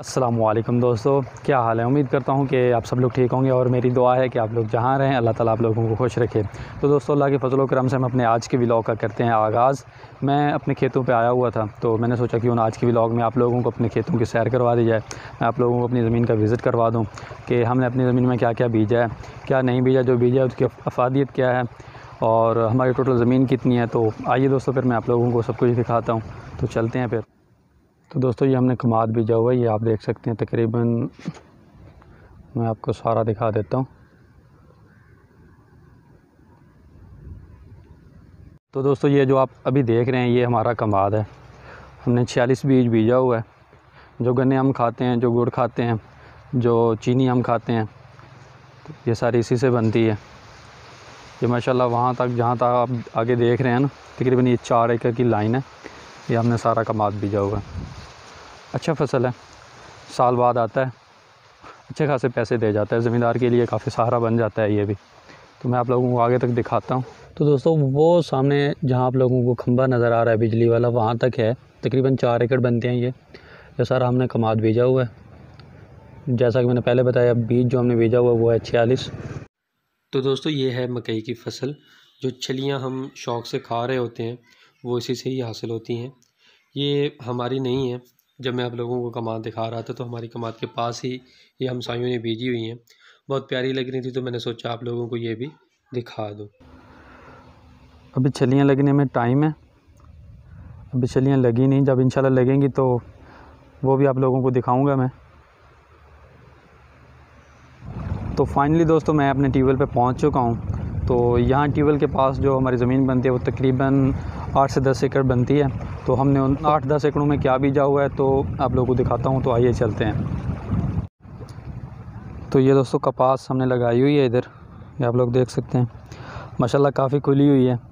अस्सलामुअलैकुम दोस्तों, क्या हाल है। उम्मीद करता हूँ कि आप सब लोग ठीक होंगे और मेरी दुआ है कि आप लोग जहाँ रहें अल्लाह ताला आप लोगों को खुश रखे। तो दोस्तों, अल्लाह के फजल करम से हम अपने आज के व्लॉग का करते हैं आगाज़। मैं अपने खेतों पे आया हुआ था, तो मैंने सोचा कि आज के व्लॉग में आप लोगों को अपने खेतों की सैर करवा दी जाए। मैं आप लोगों को अपनी ज़मीन का विज़िट करवा दूँ कि हमने अपनी ज़मीन में क्या क्या बीजा है, क्या नहीं बीजा, जो बीजा है उसकी अफादियत क्या है और हमारी टोटल ज़मीन कितनी है। तो आइए दोस्तों, फिर मैं आप लोगों को सब कुछ दिखाता हूँ। तो चलते हैं फिर। तो दोस्तों, ये हमने कमाद बीजा हुआ है, ये आप देख सकते हैं। तकरीबन मैं आपको सारा दिखा देता हूँ। तो दोस्तों, ये जो आप अभी देख रहे हैं ये हमारा कमाद है। हमने 46 बीज बीजा हुआ है। जो गन्ने हम खाते हैं, जो गुड़ खाते हैं, जो चीनी हम खाते हैं, तो ये सारी इसी से बनती है। ये माशाल्लाह वहाँ तक जहाँ तक आप आगे देख रहे हैं ना, तकरीबन ये 4 एकड़ की लाइन है। ये हमने सारा कमाद बीजा हुआ है। अच्छा फसल है, साल बाद आता है, अच्छे खासे पैसे दे जाता है। ज़मींदार के लिए काफ़ी सहारा बन जाता है ये भी। तो मैं आप लोगों को आगे तक दिखाता हूँ। तो दोस्तों, वो सामने जहाँ आप लोगों को खंभा नज़र आ रहा है बिजली वाला, वहाँ तक है। तकरीबन 4 एकड़ बनते हैं ये सारा हमने कमाद बीजा हुआ है। जैसा कि मैंने पहले बताया, बीज जो हमने बीजा हुआ है वो है 46। तो दोस्तों, ये है मकई की फसल। जो छलियाँ हम शौक़ से खा रहे होते हैं वो इसी से ही हासिल होती हैं। ये हमारी नहीं है। जब मैं आप लोगों को कमाद दिखा रहा था तो हमारी कमाद के पास ही ये हमसायों ने बीजी हुई हैं। बहुत प्यारी लग रही थी, तो मैंने सोचा आप लोगों को ये भी दिखा दूँ। अभी छलियाँ लगने में टाइम है, अभी छलियाँ लगी नहीं। जब इंशाल्लाह लगेंगी तो वो भी आप लोगों को दिखाऊंगा मैं। तो फाइनली दोस्तों, मैं अपने ट्यूबवेल पे पहुंच चुका हूं। तो यहाँ ट्यूबवेल के पास जो हमारी ज़मीन बनती है वो तकरीबन 8 से 10 एकड़ बनती है। तो हमने उन 8-10 एकड़ों में क्या बीजा हुआ है तो आप लोगों को दिखाता हूँ। तो आइए चलते हैं। तो ये दोस्तों, कपास हमने लगाई हुई है इधर, ये आप लोग देख सकते हैं। माशाल्लाह काफ़ी खुली हुई है।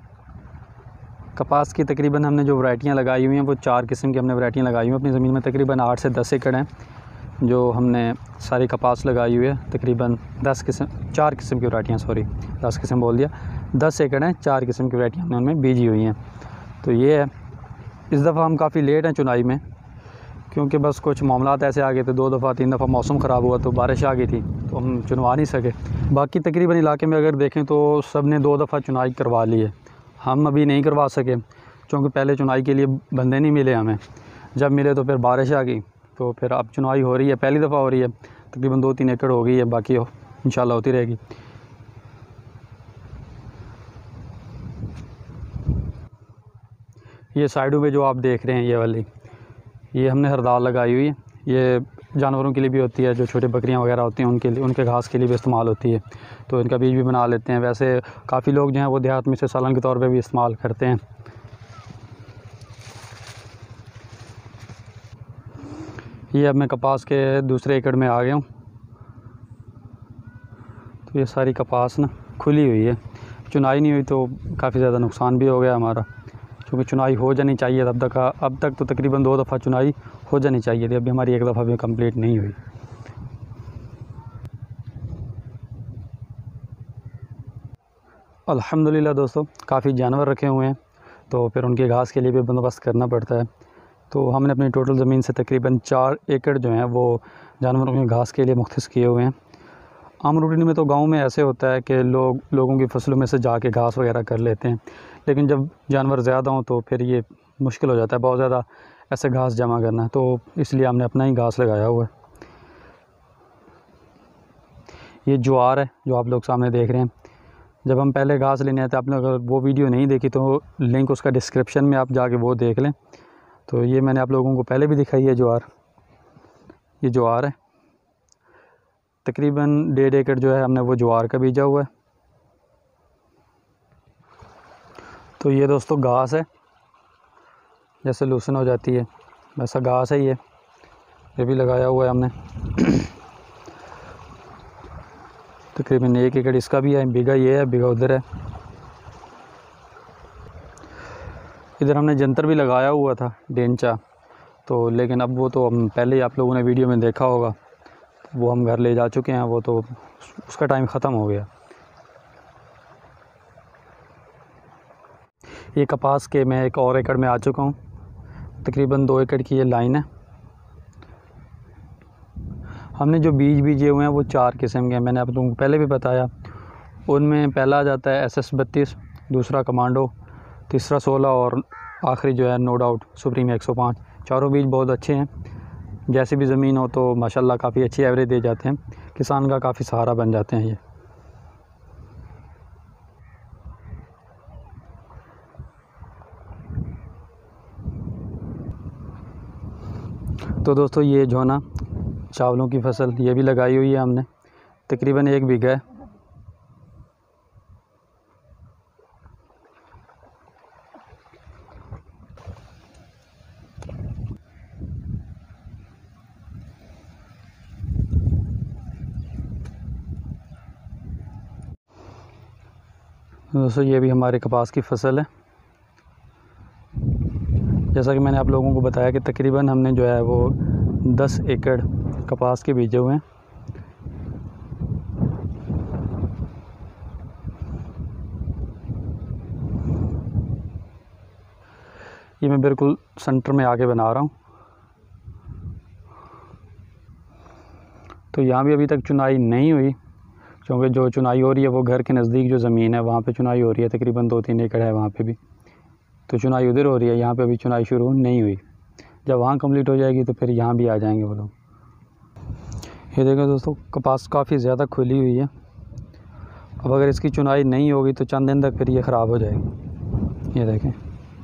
कपास की तकरीबन हमने जो वैरायटियाँ लगाई हुई हैं वो 4 किस्म की हमने वैरायटियाँ लगाई हुई हैं। अपनी ज़मीन में तकरीबन 8 से 10 एकड़ हैं जो हमने सारी कपास लगाई हुई है। तकरीबन 4 किस्म की वैरायटियाँ, 10 किस्म बोल दिया, 10 एकड़ हैं, 4 किस्म की वैरायटियाँ हमने उनमें बीजी हुई हैं। तो ये है। इस दफ़ा हम काफ़ी लेट हैं चुनाई में, क्योंकि बस कुछ मामलात ऐसे आ गए थे। 2 दफ़ा 3 दफ़ा मौसम ख़राब हुआ तो बारिश आ गई थी, तो हम चुनवा नहीं सके। बाकी तकरीबन इलाके में अगर देखें तो सब ने 2 दफ़ा चुनाई करवा ली है। हम अभी नहीं करवा सके क्योंकि पहले चुनाई के लिए बंदे नहीं मिले हमें। जब मिले तो फिर बारिश आ गई, तो फिर अब चुनाई हो रही है, पहली दफ़ा हो रही है। तकरीबन 2-3 एकड़ हो गई है, बाकी इंशाल्लाह होती रहेगी। ये साइडों पे जो आप देख रहे हैं ये वाली, ये हमने हरदाल लगाई हुई है। ये जानवरों के लिए भी होती है, जो छोटे बकरियां वगैरह होती हैं उनके लिए, उनके घास के लिए भी इस्तेमाल होती है। तो इनका बीज भी बना लेते हैं। वैसे काफ़ी लोग जो हैं वो देहात में से सालन के तौर पे भी इस्तेमाल करते हैं। ये अब मैं कपास के दूसरे एकड़ में आ गया हूँ। तो ये सारी कपास ना खुली हुई है, चुनाई नहीं हुई तो काफ़ी ज़्यादा नुकसान भी हो गया हमारा, क्योंकि चुनाई हो जानी चाहिए। अब तक तो तकरीबन 2 दफ़ा चुनाई हो जानी चाहिए थी, अभी हमारी 1 दफ़ा भी कंप्लीट नहीं हुई। अल्हम्दुलिल्लाह दोस्तों, काफ़ी जानवर रखे हुए हैं, तो फिर उनके घास के लिए भी बंदोबस्त करना पड़ता है। तो हमने अपनी टोटल ज़मीन से तकरीबन 4 एकड़ जो हैं वो जानवरों के घास के लिए मुख्तस किए हुए हैं। आम रूटीन में तो गांव में ऐसे होता है कि लोगों की फसलों में से जाके घास वगैरह कर लेते हैं, लेकिन जब जानवर ज़्यादा हों तो फिर ये मुश्किल हो जाता है बहुत ज़्यादा ऐसे घास जमा करना। तो इसलिए हमने अपना ही घास लगाया हुआ है। ये ज्वार है जो आप लोग सामने देख रहे हैं। जब हम पहले घास लेने आए थे, आपने अगर वो वीडियो नहीं देखी तो लिंक उसका डिस्क्रिप्शन में आप जाके वो देख लें। तो ये मैंने आप लोगों को पहले भी दिखाई है ज्वार। ये ज्वार है, तकरीबन 1.5 एकड़ जो है हमने वो ज्वार का बीजा हुआ है। तो ये दोस्तों घास है, जैसे लूसन हो जाती है वैसा घास है ये भी लगाया हुआ है हमने। तकरीबन 1 एकड़ इसका भी है, बीघा ये है, बीघा उधर है। इधर हमने जंतर भी लगाया हुआ था, डेंचा, तो लेकिन अब वो तो हम पहले ही आप लोगों ने वीडियो में देखा होगा, वो हम घर ले जा चुके हैं, वो तो उसका टाइम ख़त्म हो गया। ये कपास के मैं एक और एकड़ में आ चुका हूँ। तकरीबन 2 एकड़ की ये लाइन है। हमने जो बीज बीजे हुए हैं वो 4 किस्म के हैं, मैंने आप लोगों को पहले भी बताया। उनमें पहला आ जाता है SS32, दूसरा कमांडो, तीसरा 16 और आखिरी जो है नो डाउट सुप्रीम 105। चारों बीज बहुत अच्छे हैं, जैसी भी ज़मीन हो तो माशाल्लाह काफ़ी अच्छी एवरेज दे जाते हैं, किसान का काफ़ी सहारा बन जाते हैं ये। तो दोस्तों ये जो है ना चावलों की फसल ये भी लगाई हुई है हमने, तकरीबन 1 बीघा है। दोस्तों ये भी हमारे कपास की फसल है। जैसा कि मैंने आप लोगों को बताया कि तकरीबन हमने जो है वो 10 एकड़ कपास के बीजे हुए हैं। ये मैं बिल्कुल सेंटर में आके बना रहा हूँ। तो यहाँ भी अभी तक चुनाई नहीं हुई, क्योंकि जो चुनाई हो रही है वो घर के नज़दीक जो ज़मीन है वहाँ पे चुनाई हो रही है, तकरीबन 2-3 एकड़ है वहाँ पे भी, तो चुनाई उधर हो रही है। यहाँ पे अभी चुनाई शुरू नहीं हुई, जब वहाँ कंप्लीट हो जाएगी तो फिर यहाँ भी आ जाएंगे वो लोग। ये देखो दोस्तों कपास काफ़ी ज़्यादा खुली हुई है। अब अगर इसकी चुनाई नहीं होगी तो चंद दिन तक फिर ये ख़राब हो जाएगी। ये देखें,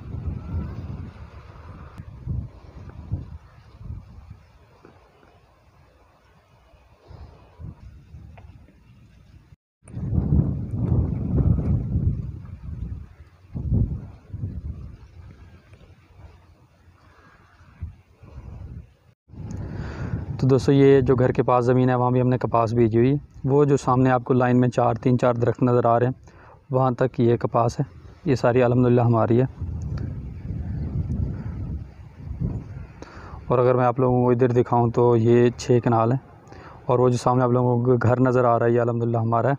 तो दोस्तों ये जो घर के पास ज़मीन है वहाँ भी हमने कपास बीजी हुई है। वो जो सामने आपको लाइन में 3-4 दरख्त नज़र आ रहे हैं, वहाँ तक ये कपास है। ये सारी अल्हम्दुलिल्लाह हमारी है। और अगर मैं आप लोगों को इधर दिखाऊं तो ये 6 कनाल है, और वो जो सामने आप लोगों को घर नज़र आ रहा है ये अल्हम्दुलिल्लाह हमारा है।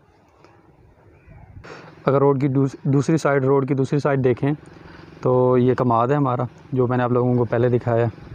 अगर रोड की दूसरी साइड देखें तो ये कमाद है हमारा, जो मैंने आप लोगों को पहले दिखाया है।